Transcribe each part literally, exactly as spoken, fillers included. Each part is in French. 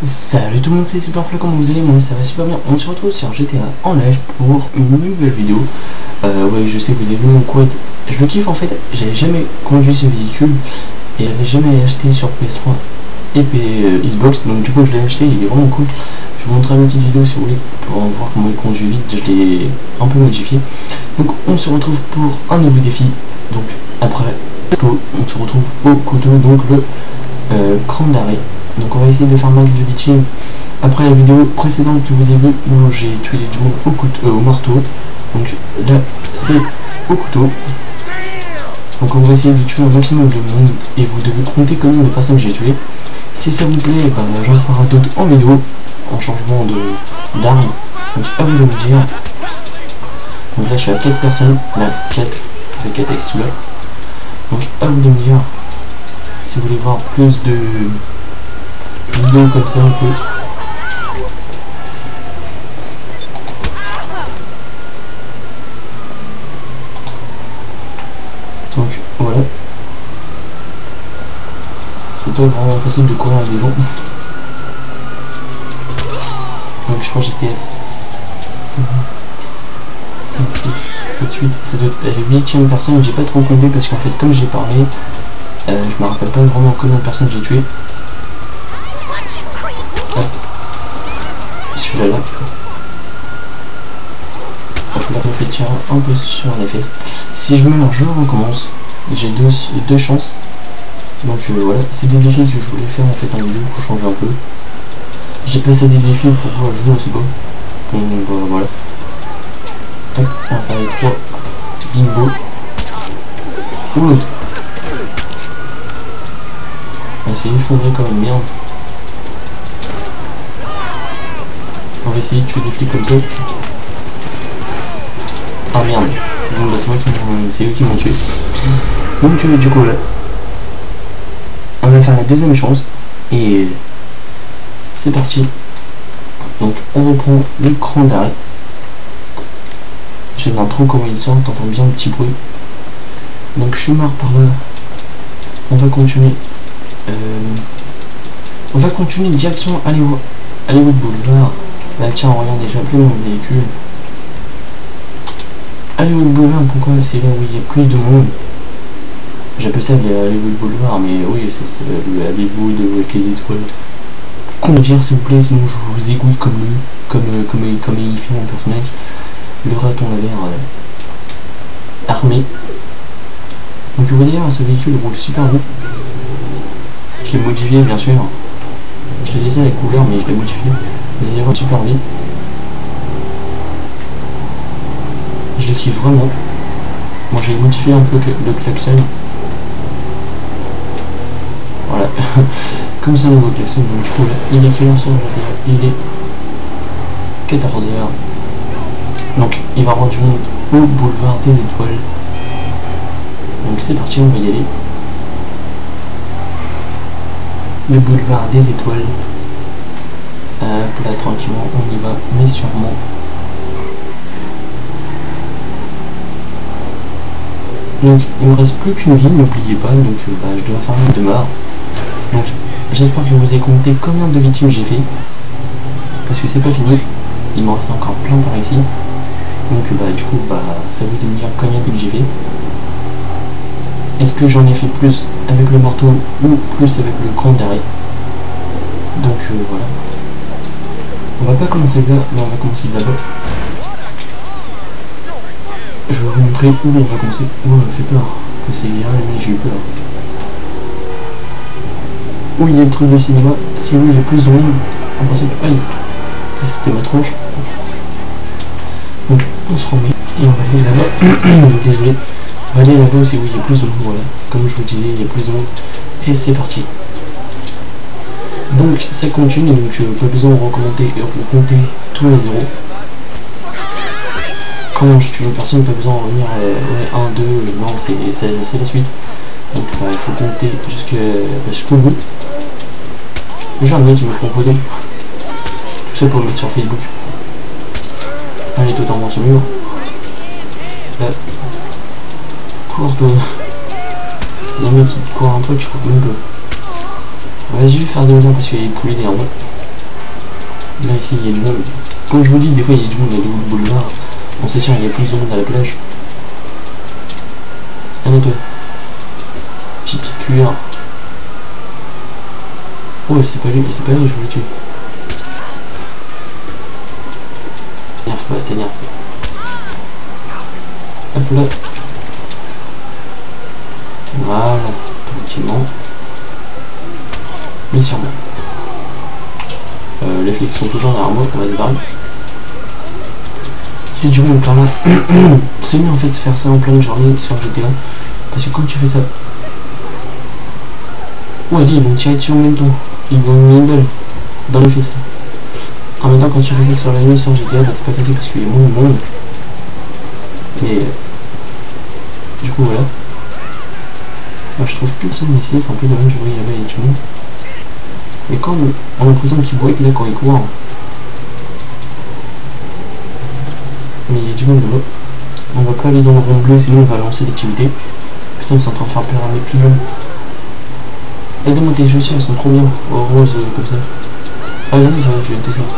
Salut tout le monde, c'est Superfly, comment vous allez? Moi ça va super bien. On se retrouve sur G T A en live pour une nouvelle vidéo. Euh, ouais, je sais que vous avez vu mon quad. Je le kiffe en fait, j'avais jamais conduit ce véhicule et j'avais jamais acheté sur P S trois et P euh, Xbox, donc du coup je l'ai acheté, il est vraiment cool. Je vous montrerai une petite vidéo si vous voulez pour voir comment il conduit vite. Je l'ai un peu modifié. Donc on se retrouve pour un nouveau défi. Donc après on se retrouve au couteau, donc le euh, cran d'arrêt. Donc on va essayer de faire max de victimes. Après la vidéo précédente que vous avez vue où j'ai tué du monde au, couteau, euh, au marteau. Donc là c'est au couteau. Donc on va essayer de tuer un maximum de monde et vous devez compter combien de personnes j'ai tué. Si ça vous plaît, ben, j'en ferai d'autres en vidéo en changement de d'arme. Donc à vous de me dire. Donc là je suis à quatre personnes, là quatre, avec quatre avec celui-là. Donc à vous de me dire si vous voulez voir plus de vidéos comme ça un peu. Donc voilà. C'est pas vraiment facile de courir avec des gens. Donc je crois que j'étais à sept, huit, ça doit être la huitième personne, j'ai pas trop compté parce qu'en fait comme j'ai parlé, euh, je me rappelle pas vraiment combien de personnes j'ai tué. Celui-là là. Donc là on fait tirer un peu sur les fesses. Si je meurs, je recommence. J'ai deux, deux chances. Donc euh, voilà, c'est des défis que je voulais faire en fait en vidéo pour changer un peu. J'ai passé des défis pour pouvoir jouer aussi beau. Donc euh, voilà. Tac, on va faire les trois bimbo. Ou l'autre. Ah, c'est effondré comme une merde. On va essayer de tuer des flics comme ça. Ah merde. Bon bah c'est moi qui m'ont. C'est eux qui m'ont tué. Donc euh, du coup là. On va faire la deuxième chance. Et c'est parti. Donc on reprend le cran d'arrêt. J'aime bien trop comment il sort, t'entends bien le petit bruit. Donc je suis mort par là. On va continuer. Euh, on va continuer direction Hollywood, Hollywood Boulevard. Là tiens, regarde déjà plus mon véhicule. Hollywood Boulevard, pourquoi? C'est là où il y a plus de monde. J'appelle ça le Hollywood Boulevard, mais oui, c'est le Hollywood avec les étoiles. Conduire s'il vous plaît, sinon je vous égoutte comme lui, comme, comme, comme, comme il fait mon personnage. Le raton vert euh, armé. Donc vous voyez, ce véhicule roule super vite. Je l'ai modifié bien sûr. Je l'ai laissé avec couleur mais je l'ai modifié. Vous allez voir super vite. Je le kiffe vraiment. Moi j'ai modifié un peu le klaxon. Voilà. Comme ça le nouveau klaxon. Donc du coup là, il est quelle heure sur le Il est quatorze heures. Donc il va rendre du monde au boulevard des étoiles. Donc c'est parti, on va y aller. Le boulevard des étoiles. Hop là tranquillement, on y va, mais sûrement. Donc il me reste plus qu'une vie, n'oubliez pas, donc euh, bah, je dois faire une demeure. Donc j'espère que vous avez compté combien de victimes j'ai fait. Parce que c'est pas fini, il m'en reste encore plein par ici. Donc bah du coup bah ça vous de me dire combien de j'ai fait. Est-ce que j'en ai fait plus avec le marteau ou plus avec le cran d'arrêt? Donc euh, voilà. On va pas commencer là, mais on va commencer là-bas. Je vais vous montrer où on va commencer. Oh, ça fait peur. Que c'est bien, mais j'ai eu peur. Où il y a le truc de cinéma. Si oui, il y a plus de monde. En principe, aïe. Ça c'était ma tronche. Donc on se remet et on va aller là-bas. Désolé. On va aller là-bas c'est où il y a plus de monde. Voilà. Comme je vous disais, il y a plus de monde. Et c'est parti. Donc ça continue. Donc euh, pas besoin de recommencer et compter tous les zéros. Quand je tue une personne, pas besoin de revenir euh, ouais, un, deux, non, c'est la suite. Donc bah, il faut compter jusqu'au bout. J'ai un mec qui me prend photo. Tout ça pour le mettre sur Facebook. Elle est totalement sur le mur. Là. Cours un peu. La mec qui court un peu, tu cours même peu. Vas-y, faire des maisons parce qu'il y a des poulets derrière moi. Là ici il y a du monde. Comme je vous dis, des fois il y a du monde, il y a des boulevards. On sait sûr, il y a plus de monde à la plage. Allez toi. Petite piqûre. Oh c'est pas lui, c'est pas lui, je voulais tuer. T'énerve pas, t'énerve pas. Hop là. Voilà, tranquillement. Mais sûrement. Euh, les flics sont toujours derrière moi, on va se barrer. C'est du monde par là. C'est mieux en fait de faire ça en pleine journée sur G T A. Parce que quand tu fais ça. Ouais, ils vont tirer dessus en même temps. Ils vont me une balle dans le fils. En même temps, quand tu fais ça sur la nuit sur G T A, bah, c'est pas facile parce qu'il y a moins de monde. Mais. Euh, du coup, voilà. Moi, je trouve plus personne ici, c'est un peu dommage. Je vois là-bas, il y a du monde. Mais quand on a l'impression qu'il break là quand il court. Mais il y a du monde là-bas. On va pas aller dans le rond bleu, sinon on va lancer l'activité. Putain, ils sont en train de faire peur à mes plus jeunes. Aide-moi tes chaussures, elles sont trop bien. Oh, rose, euh, comme ça. Ah, là, je viens de te faire.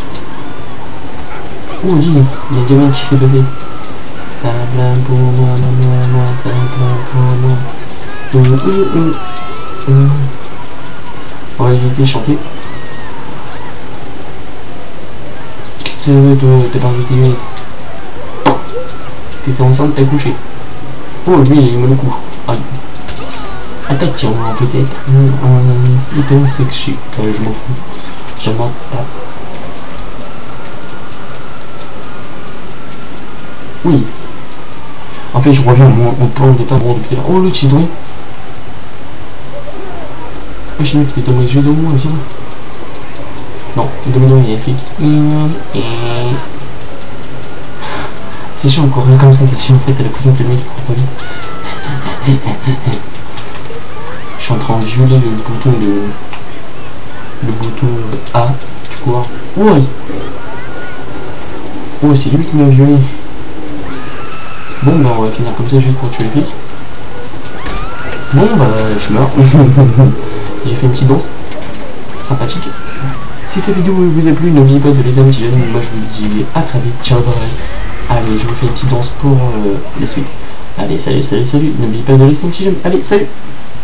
Oh, dis, il y a un gamin qui s'est passé. Ça plein pour moi, moi, moi, ça plein pour moi. Euh, euh, euh, euh. On va éviter de chanter. Qu'est-ce que tu veux, toi? T'es pas invité. T'étais enceinte, t'as couché. Oh, lui, il me le coup. Aïe. Attention, peut-être. C'est un sexy. Je m'en fous. Je m'en tape. Oui. En fait, je reviens au plan de départ depuis là. Oh, le petit doué. Oh, je sais que t'es dans mes yeux de moi, viens. Non, t'es dans mes doigts, il y a une flic. C'est chiant encore rien comme ça parce qu'en fait elle a l'impression que le mec croit pas lui. Je suis en train de violer le bouton de. Le bouton A du couloir. Oui. Oh c'est lui qui m'a violé. Bon bah on va finir comme ça juste pour tuer les flics. Bon bah je meurs. J'ai fait une petite danse. Sympathique. Si cette vidéo vous a plu, n'oubliez pas de les aimer. Moi je vous dis à très vite. Ciao bye. Allez, je vous fais une petite danse pour euh, la suite. Allez, salut, salut, salut. N'oubliez pas de laisser un petit j'aime. Allez, salut.